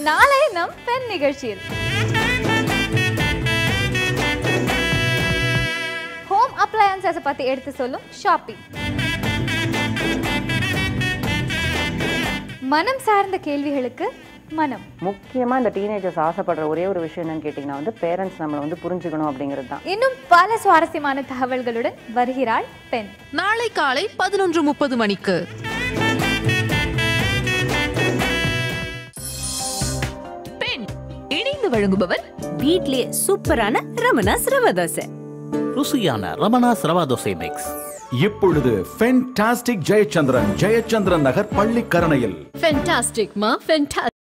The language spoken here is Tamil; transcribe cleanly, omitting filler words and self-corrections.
நாளை நம் பெண் நிகழ்ச்சியில் ஹோம் அப்ளையன்சஸ் பத்தி எடுத்து சொல்லும் ஷாப்பி. மனம் சார்ந்த கேள்விகளுக்கு மனம். முக்கியமா இந்த டீனேஜர்ஸ் ஆசைப்படுற ஒரே ஒரு விஷயம் என்னன்னு கேட்டீங்கன்னா பேரண்ட்ஸ் நம்மளை புரிஞ்சுக்கணும் அப்படிங்கிறது தான். இன்னும் பல சுவாரஸ்யமான தகவல்களுடன் வருகிறாள் பெண். நாளை காலை 11:30 மணிக்கு. பெண் இணைந்து வழங்குபவர் வீட்லயே சூப்பரான ரமணாஸ் ரவா தோசை. ருசியான ரமணாஸ் ரவா தோசை மிக்ஸ் இப்பொழுது ஃபென்டாஸ்டிக் ஜெயச்சந்திரன் நகர் பள்ளிக்கரணையில். ஃபென்டாஸ்டிக் மா ஃபென்டாஸ்டிக்.